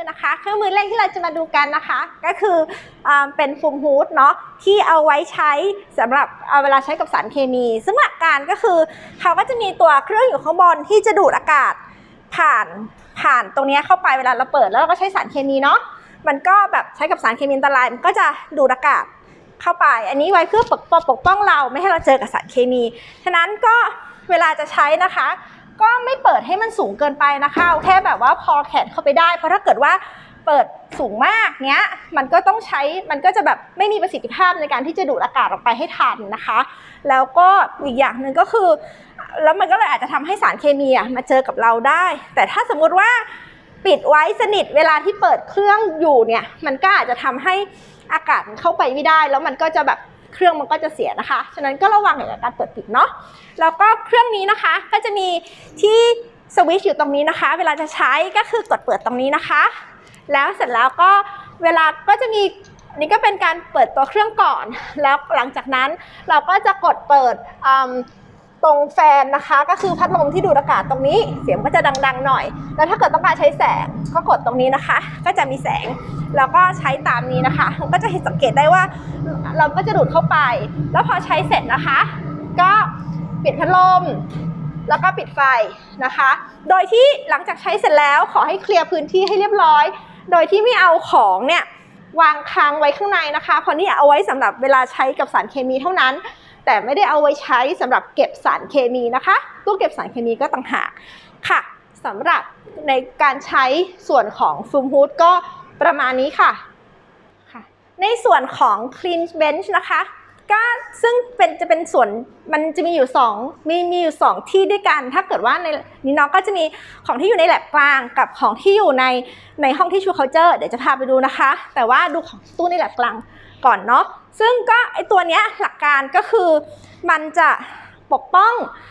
นะคะเครื่องมือแรกที่เราจะมาดูกันนะคะก็คือเป็นโฟมฮูดเนาะที่เอาไว้ใช้สำหรับเวลาใช้กับสารเคมีซึ่งหลักการก็คือเขาก็จะมีตัวเครื่องอยู่ข้างบนที่จะดูดอากาศผ่านตรงนี้เข้าไปเวลาเราเปิดแล้วเราก็ใช้สารเคมีเนาะมันก็แบบใช้กับสารเคมีอันตรายมันก็จะดูดอากาศเข้าไปอันนี้ไว้เพื่อปกป้องเราไม่ให้เราเจอกับสารเคมีฉะนั้นก็เวลาจะใช้นะคะก็ไม่เปิดให้มันสูงเกินไปนะคะเอาแค่แบบว่าพอแขนเข้าไปได้เพราะถ้าเกิดว่าเปิดสูงมากเนี้ยมันก็จะแบบไม่มีประสิทธิภาพในการที่จะดูดอากาศออกไปให้ทันนะคะแล้วก็อีกอย่างหนึ่งก็คือแล้วมันก็เลยอาจจะทำให้สารเคมีมาเจอกับเราได้แต่ถ้าสมมุติว่าปิดไว้สนิทเวลาที่เปิดเครื่องอยู่เนี่ยมันก็อาจจะทำให้อากาศมันเข้าไปไม่ได้แล้วมันก็จะแบบเครื่องมันก็จะเสียนะคะฉะนั้นก็ระวังในการเปิดปิดเนาะแล้วก็เครื่องนี้นะคะก็จะมีที่สวิตช์อยู่ตรงนี้นะคะเวลาจะใช้ก็คือกดเปิดตรงนี้นะคะแล้วเสร็จแล้วก็เวลาก็จะมีนี่ก็เป็นการเปิดตัวเครื่องก่อนแล้วหลังจากนั้นเราก็จะกดเปิดตรงแฟนนะคะก็คือพัดลมที่ดูดอากาศตรงนี้เสียงก็จะดังๆหน่อยแล้วถ้าเกิดต้องการใช้แสงก็กดตรงนี้นะคะก็จะมีแสงแล้วก็ใช้ตามนี้นะคะมันก็จะเห็นสังเกตได้ว่าเราก็จะดูดเข้าไปแล้วพอใช้เสร็จนะคะก็ปิดพัดลมแล้วก็ปิดไฟนะคะโดยที่หลังจากใช้เสร็จแล้วขอให้เคลียร์พื้นที่ให้เรียบร้อยโดยที่ไม่เอาของเนี่ยวางค้างไว้ข้างในนะคะเพราะนี่เอาไว้สำหรับเวลาใช้กับสารเคมีเท่านั้นแต่ไม่ได้เอาไว้ใช้สำหรับเก็บสารเคมีนะคะตู้เก็บสารเคมีก็ต่างหากค่ะสำหรับในการใช้ส่วนของโฟมฮูดก็ประมาณนี้ค่ะในส่วนของ Clean Bench นะคะก็ซึ่งจะเป็นส่วนมันจะมีอยู่มีอยู่2ที่ด้วยกันถ้าเกิดว่าในนี้เนาะก็จะมีของที่อยู่ในแลบกลางกับของที่อยู่ในห้องที่True Cultureเดี๋ยวจะพาไปดูนะคะแต่ว่าดูของตู้ในแลบกลางก่อนเนาะซึ่งก็ไอตัวเนี้ยหลักการก็คือมันจะปกป้อง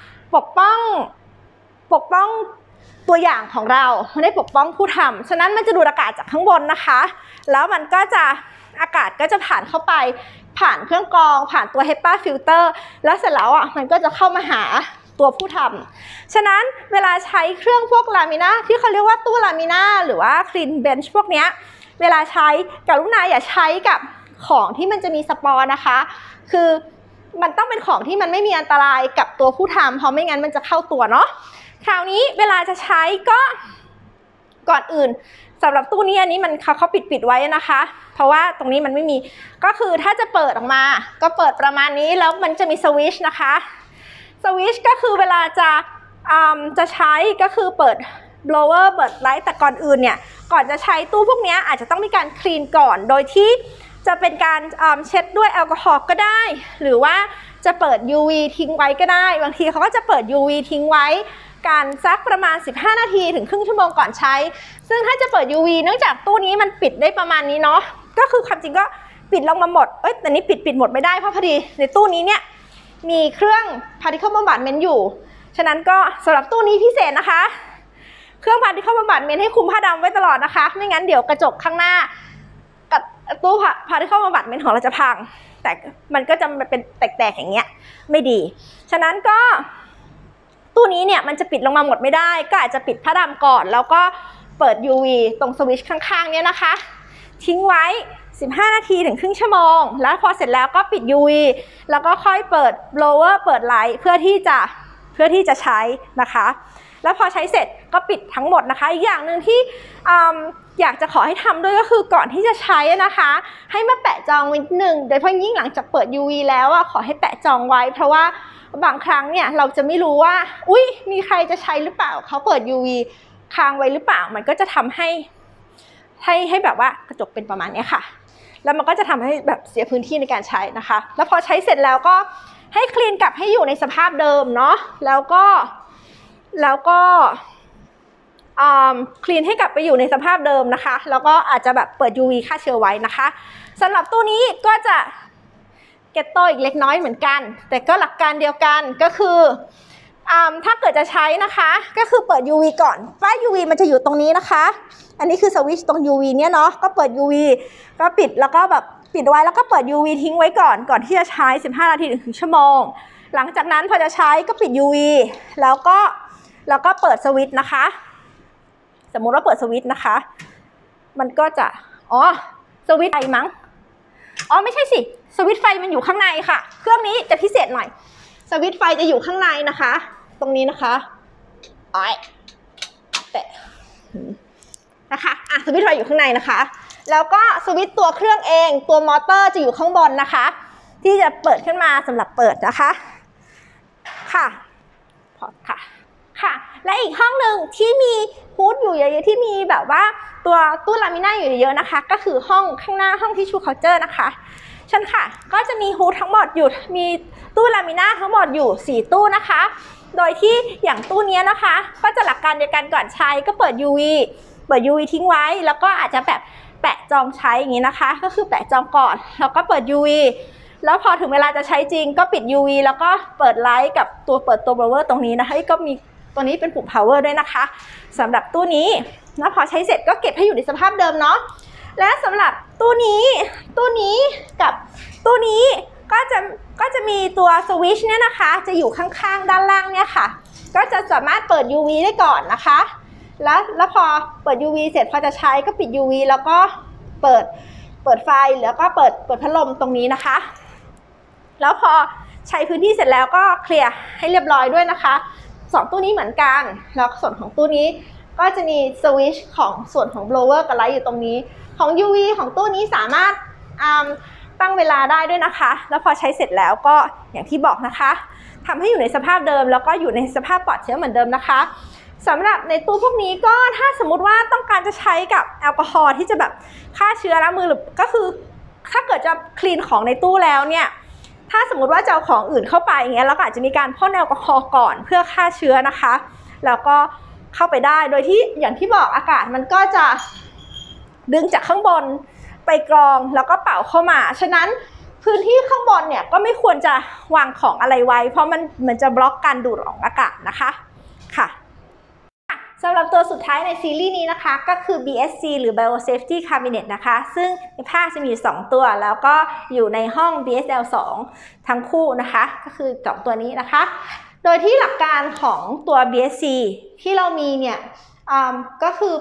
ตัวอย่างของเราไม่ได้ปกป้องผู้ทำฉะนั้นมันจะดูดอากาศจากข้างบนนะคะแล้วมันก็จะอากาศก็จะผ่านเข้าไปผ่านเครื่องกรองผ่านตัว HEPA filter แล้วเสร็จแล้วมันก็จะเข้ามาหาตัวผู้ทำฉะนั้นเวลาใช้เครื่องพวกลามิน่าที่เขาเรียกว่าตู้ลามิน่าหรือว่า Clean Bench พวกเนี้ยเวลาใช้กรุณาอย่าใช้กับของที่มันจะมีสปอร์นะคะคือมันต้องเป็นของที่มันไม่มีอันตรายกับตัวผู้ทำเพราะไม่งั้นมันจะเข้าตัวเนาะคราวนี้เวลาจะใช้ก็ก่อนอื่นสำหรับตู้นี้อันนี้มันเขาปิดไว้นะคะเพราะว่าตรงนี้มันไม่มีก็คือถ้าจะเปิดออกมาก็เปิดประมาณนี้แล้วมันจะมีสวิตช์นะคะสวิตช์ก็คือเวลาจะใช้ก็คือเปิด blower เปิดไลท์แต่ก่อนอื่นเนี่ยก่อนจะใช้ตู้พวกนี้อาจจะต้องมีการคลีนก่อนโดยที่จะเป็นการเช็ดด้วยแอลกอฮอล์ก็ได้หรือว่าจะเปิด UV ทิ้งไว้ก็ได้บางทีเขาก็จะเปิด UV ทิ้งไว้การสักประมาณ15นาทีถึงครึ่งชั่วโมงก่อนใช้ซึ่งถ้าจะเปิด UV เนื่องจากตู้นี้มันปิดได้ประมาณนี้เนาะก็คือความจริงก็ปิดลงมาหมดแต่นี้ปิดหมดไม่ได้เพราะพอดีในตู้นี้เนี่ยมีเครื่อง Particle Bombardment อยู่ฉะนั้นก็สำหรับตู้นี้พิเศษนะคะเครื่อง Particle Bombardment ให้คุมผ้าดำไว้ตลอดนะคะไม่งั้นเดี๋ยวกระจกข้างหน้ากับตู้ Particle Bombardment ของเราจะพังแต่มันก็จะเป็นแตกๆอย่างเงี้ยไม่ดีฉะนั้นก็ตู้นี้เนี่ยมันจะปิดลงมาหมดไม่ได้ก็อาจจะปิดผ้าดำก่อนแล้วก็เปิด UV ตรงสวิตช์ข้างๆเนี่ยนะคะทิ้งไว้15นาทีถึงครึ่งชั่วโมงแล้วพอเสร็จแล้วก็ปิด UV แล้วก็ค่อยเปิด blower เปิดไลท์เพื่อที่จะใช้นะคะแล้วพอใช้เสร็จก็ปิดทั้งหมดนะคะอีกอย่างหนึ่งที่อยากจะขอให้ทำด้วยก็คือก่อนที่จะใช้นะคะให้มาแปะจองนิดนึงโดยเฉพาะยิ่งหลังจากเปิด UV แล้วขอให้แปะจองไว้เพราะว่าบางครั้งเนี่ยเราจะไม่รู้ว่ามีใครจะใช้หรือเปล่าเขาเปิด UV ค้างไว้หรือเปล่ามันก็จะทำให้แบบว่ากระจกเป็นประมาณนี้ค่ะแล้วมันก็จะทำให้แบบเสียพื้นที่ในการใช้นะคะแล้วพอใช้เสร็จแล้วก็ให้คลีนกลับให้อยู่ในสภาพเดิมเนาะแล้วก็คลีนให้กลับไปอยู่ในสภาพเดิมนะคะแล้วก็อาจจะแบบเปิด UV ฆ่าเชื้อไว้นะคะสำหรับตู้นี้ก็จะเก็ตโตอีกเล็กน้อยเหมือนกันแต่ก็หลักการเดียวกันก็คือถ้าเกิดจะใช้นะคะก็คือเปิด UV ก่อนป้าย UV มันจะอยู่ตรงนี้นะคะอันนี้คือสวิตช์ตรง UV เนี่ยเนาะก็เปิด UV ก็ปิดแล้วก็แบบปิดไว้แล้วก็เปิด UV ทิ้งไว้ก่อนที่จะใช้15นาทีถึงชั่วโมงหลังจากนั้นพอจะใช้ก็ปิด UV แล้วก็เปิดสวิตช์นะคะสมมุติว่าเปิดสวิตช์นะคะมันก็จะสวิตช์ไฟมั้งไม่ใช่สิสวิตช์ไฟมันอยู่ข้างในค่ะเครื่องนี้จะพิเศษหน่อยสวิตช์ไฟจะอยู่ข้างในนะคะตรงนี้นะคะแต่นะคะสวิตช์ไฟอยู่ข้างในนะคะแล้วก็สวิตช์ตัวเครื่องเองตัวมอเตอร์จะอยู่ข้างบนนะคะที่จะเปิดขึ้นมาสำหรับเปิดนะคะค่ะพอค่ะและอีกห้องหนึ่งที่มีฮูดอยู่เยอะๆที่มีแบบว่าตัวตู้ลามิน่าอยู่เยอะๆนะคะก็คือห้องข้างหน้าห้องทิชชู่เคาน์เตอร์นะคะฉันค่ะก็จะมีฮูดทั้งหมดอยู่มีตู้ลามิน่าทั้งหมดอยู่4ตู้นะคะโดยที่อย่างตู้นี้นะคะก็จะหลักการเดียวกันก่อนใช้ก็เปิด UV ทิ้งไว้แล้วก็อาจจะแบบแปะจองใช้อย่างนี้นะคะก็คือแปะจองก่อนแล้วก็เปิด UV แล้วพอถึงเวลาจะใช้จริงก็ปิด UV แล้วก็เปิดไลท์กับตัวเปิดตัว power ตรงนี้นะคะก็มีตัวนี้เป็นปุ่ม power ด้วยนะคะสำหรับตู้นี้แล้วพอใช้เสร็จก็เก็บให้อยู่ในสภาพเดิมเนาะและสำหรับตู้นี้กับตู้นี้ก็จะมีตัวสวิตช์เนี่ยนะคะจะอยู่ข้างๆด้านล่างเนี่ยค่ะก็จะสามารถเปิด UV ได้ก่อนนะคะแล้วพอเปิด UV เสร็จพอจะใช้ก็ปิด UV แล้วก็เปิดไฟแล้วก็เปิดพัดลมตรงนี้นะคะแล้วพอใช้พื้นที่เสร็จแล้วก็เคลียร์ให้เรียบร้อยด้วยนะคะ2ตู้นี้เหมือนกันแล้วส่วนของตู้นี้ก็จะมีสวิตช์ของส่วนของ blower กับไลท์อยู่ตรงนี้ของ UV ของตู้นี้สามารถตั้งเวลาได้ด้วยนะคะแล้วพอใช้เสร็จแล้วก็อย่างที่บอกนะคะทำให้อยู่ในสภาพเดิมแล้วก็อยู่ในสภาพปลอดเชื้อเหมือนเดิมนะคะสำหรับในตู้พวกนี้ก็ถ้าสมมุติว่าต้องการจะใช้กับแอลกอฮอล์ที่จะแบบฆ่าเชื้อล้างมือหรือก็คือถ้าเกิดจะคลีนของในตู้แล้วเนี่ยถ้าสมมุติว่าจะเอาของอื่นเข้าไปอย่างเงี้ยเราก็อาจจะมีการพ่นแอลกอฮอล์ก่อนเพื่อฆ่าเชื้อนะคะแล้วก็เข้าไปได้โดยที่อย่างที่บอกอากาศมันก็จะดึงจากข้างบนไปกรองแล้วก็เป่าเข้ามาฉะนั้นพื้นที่ข้างบนเนี่ยก็ไม่ควรจะวางของอะไรไว้เพราะมันจะบล็อกการดูดของอากาศนะคะค่ะสำหรับตัวสุดท้ายในซีรีส์นี้นะคะก็คือ BSC หรือ Biosafety Cabinet นะคะซึ่งในภาพจะมี2ตัวแล้วก็อยู่ในห้อง BSL2 ทั้งคู่นะคะก็คือ2ตัวนี้นะคะโดยที่หลักการของตัว BSC ที่เรามีเนี่ยก็คือ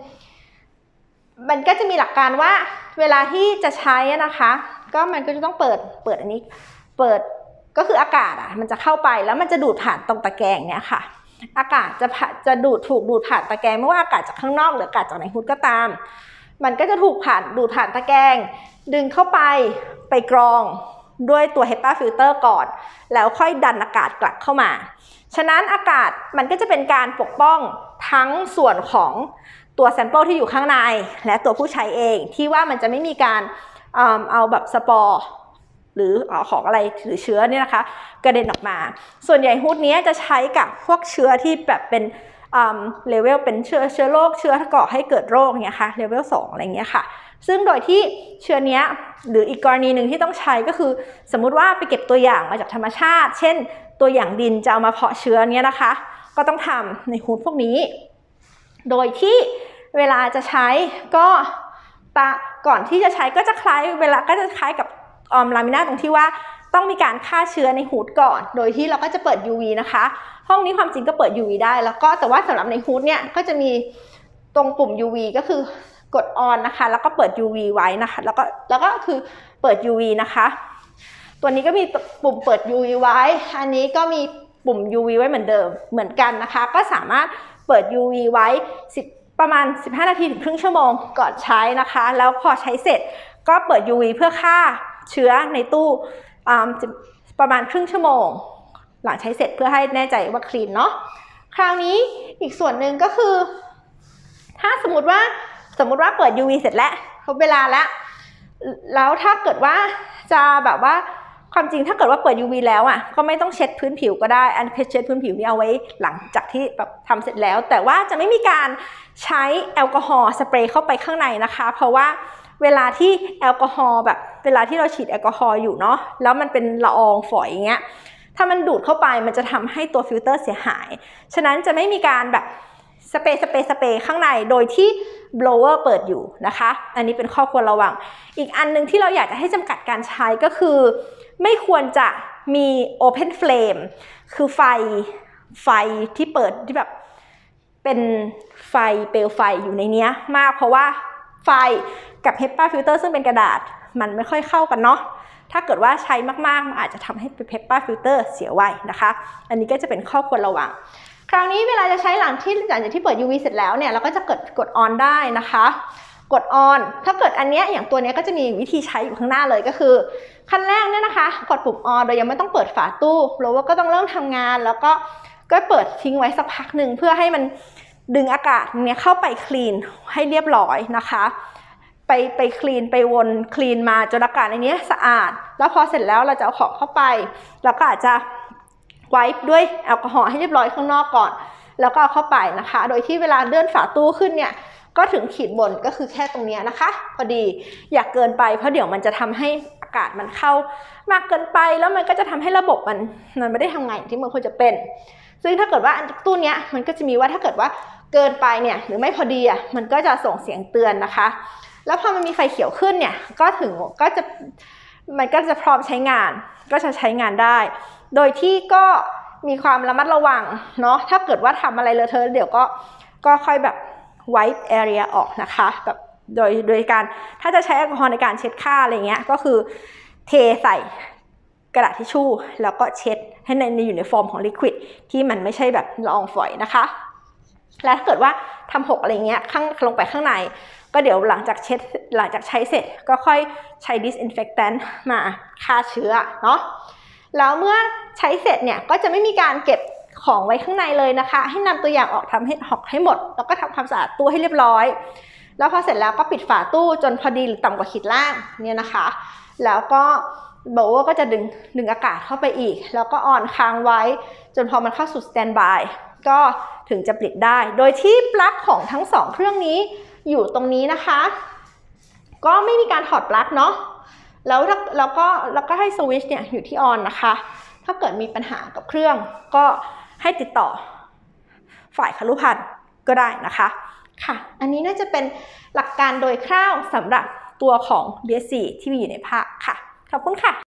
มันก็จะมีหลักการว่าเวลาที่จะใช้นะคะก็มันก็จะต้องเปิดอันนี้เปิดก็คืออากาศมันจะเข้าไปแล้วมันจะดูดผ่านตรงตะแกรงเนี่ยค่ะอากาศจะถูกดูดผ่านตะแกรงไม่ว่าอากาศจากข้างนอกหรืออากาศจากในฮูดก็ตามมันก็จะถูกดูดผ่านตะแกรงดึงเข้าไปกรองด้วยตัว HEPA filter ก่อนแล้วค่อยดันอากาศกลับเข้ามาฉะนั้นอากาศมันก็จะเป็นการปกป้องทั้งส่วนของตัวแซมเปิลที่อยู่ข้างในและตัวผู้ใช้เองที่ว่ามันจะไม่มีการเอาแบบสปอร์หรือของอะไรหรือเชื้อเนี่ยนะคะกระเด็นออกมาส่วนใหญ่ฮูดนี้จะใช้กับพวกเชื้อที่แบบเป็นเลเวลเป็นเชื้อโรคเชื้อก่อให้เกิดโรคเนี่ยค่ะเลเวล2อะไรเงี้ยค่ะซึ่งโดยที่เชื้อเนี้ยหรืออีกกรณีหนึ่งที่ต้องใช้ก็คือสมมุติว่าไปเก็บตัวอย่างมาจากธรรมชาติเช่นตัวอย่างดินจะเอามาเพาะเชื้อเนี้ยนะคะก็ต้องทำในฮูดพวกนี้โดยที่เวลาจะใช้ก็ก่อนที่จะใช้ก็จะคล้ายกับลามิน่าตรงที่ว่าต้องมีการฆ่าเชื้อในฮูดก่อนโดยที่เราก็จะเปิด UV นะคะห้องนี้ความจริงก็เปิด UV ได้แล้วก็แต่ว่าสำหรับในฮูดเนี่ยก็จะมีตรงปุ่ม UV ก็คือกด on นะคะแล้วก็เปิด UV ไว้นะคะแล้วก็คือเปิด UV นะคะตัวนี้ก็มีปุ่มเปิด UV ไว้อันนี้ก็มีปุ่ม UV ไว้เหมือนเดิมเหมือนกันนะคะก็สามารถเปิด UV ไว้ประมาณ15 นาทีถึงครึ่งชั่วโมงก่อนใช้นะคะแล้วพอใช้เสร็จก็เปิด UV เพื่อฆ่าเชื้อในตู้ประมาณครึ่งชั่วโมงหลังใช้เสร็จเพื่อให้แน่ใจว่าคลีนเนาะคราวนี้อีกส่วนหนึ่งก็คือถ้าสมมติว่าเปิด UV เสร็จแล้วครบเวลาแล้วถ้าเกิดว่าจะแบบว่าความจริงถ้าเกิดว่าเปิด UV แล้วก็ไม่ต้องเช็ดพื้นผิวก็ได้อันเช็ดพื้นผิวนี่เอาไว้หลังจากที่แบบทำเสร็จแล้วแต่ว่าจะไม่มีการใช้แอลกอฮอล์สเปรย์เข้าไปข้างในนะคะเพราะว่าเวลาที่แอลกอฮอล์แบบเวลาที่เราฉีดแอลกอฮอล์อยู่เนาะแล้วมันเป็นละอองฝอยอย่างเงี้ยถ้ามันดูดเข้าไปมันจะทำให้ตัวฟิลเตอร์เสียหายฉะนั้นจะไม่มีการแบบสเปรย์ข้างในโดยที่ blower เปิดอยู่นะคะอันนี้เป็นข้อควรระวังอีกอันนึงที่เราอยากจะให้จำกัดการใช้ก็คือไม่ควรจะมี open flame คือไฟที่เปิดที่แบบเป็นไฟเปลวไฟอยู่ในนี้มากเพราะว่าไฟกับ HEPA filter ซึ่งเป็นกระดาษมันไม่ค่อยเข้ากันเนาะถ้าเกิดว่าใช้มากๆมันอาจจะทำให้ HEPA filter เสียไวนะคะอันนี้ก็จะเป็นข้อควรระวังคราวนี้เวลาจะใช้หลังจากที่เปิด UV เสร็จแล้วเนี่ยเราก็จะกด on ได้นะคะกด on ถ้าเกิดอันเนี้ยอย่างตัวเนี้ยก็จะมีวิธีใช้อยู่ข้างหน้าเลยก็คือขั้นแรกเนี่ยนะคะกดปุ่ม on โดยยังไม่ต้องเปิดฝาตู้เราก็ต้องเริ่มทำงานแล้วก็เปิดทิ้งไว้สักพักหนึ่งเพื่อให้มันดึงอากาศเนี้ยเข้าไปคลีนให้เรียบร้อยนะคะไปคลีนไปวนคลีนมาจนอากาศในนี้สะอาดแล้วพอเสร็จแล้วเราจะเอาของเข้าไปเราก็อาจจะไวป์ด้วยแอลกอฮอล์ให้เรียบร้อยข้างนอกก่อนแล้วก็เอาเข้าไปนะคะโดยที่เวลาเลื่อนฝาตู้ขึ้นเนี่ยก็ถึงขีดบนก็คือแค่ตรงนี้นะคะพอดีอย่าเกินไปเพราะเดี๋ยวมันจะทำให้อากาศมันเข้ามากเกินไปแล้วมันก็จะทำให้ระบบมันไม่ได้ทำงานอย่างที่มันควรจะเป็นซึ่งถ้าเกิดว่าอันตู้นี้มันก็จะมีว่าถ้าเกิดว่าเกินไปเนี่ยหรือไม่พอดีอ่ะมันก็จะส่งเสียงเตือนนะคะแล้วพอมันมีไฟเขียวขึ้นเนี่ยมันก็จะพร้อมใช้งานก็จะใช้งานได้โดยที่ก็มีความระมัดระวังเนาะถ้าเกิดว่าทำอะไรเลอะเทอะเดี๋ยวก็ค่อยแบบ wipe area ออกนะคะแบบโดยการถ้าจะใช้แอลกอฮอล์ในการเช็ดค่าอะไรเงี้ยก็คือเทใส่กระดาษทิชชู่แล้วก็เช็ดให้อยู่ในฟอร์มของลิควิดที่มันไม่ใช่แบบละอองฝอยนะคะและถ้าเกิดว่าทำหกอะไรเงี้ยลงไปข้างในก็เดี๋ยวหลังจากใช้เสร็จก็ค่อยใช้ disinfectant มาฆ่าเชื้อเนาะแล้วเมื่อใช้เสร็จเนี่ยก็จะไม่มีการเก็บของไว้ข้างในเลยนะคะให้นำตัวอย่างออกทำให้หมดแล้วก็ทำความสะอาดตู้ให้เรียบร้อยแล้วพอเสร็จแล้วก็ปิดฝาตู้จนพอดีหรือต่ำกว่าขีดล่างเนี่ยนะคะแล้วก็โบว์ก็จะดึงอากาศเข้าไปอีกแล้วก็ออนค้างไว้จนพอมันเข้าสู่สแตนด์บายก็ถึงจะปิดได้โดยที่ปลั๊กของทั้ง2เครื่องนี้อยู่ตรงนี้นะคะก็ไม่มีการถอดปลั๊กเนาะแล้วก็ให้สวิตช์เนี่ยอยู่ที่ออนนะคะถ้าเกิดมีปัญหากับเครื่องก็ให้ติดต่อฝ่ายคฤหัสถ์ก็ได้นะคะค่ะอันนี้น่าจะเป็นหลักการโดยคร่าวสำหรับตัวของ BS4 ที่มีอยู่ในภาพค่ะขอบคุณค่ะ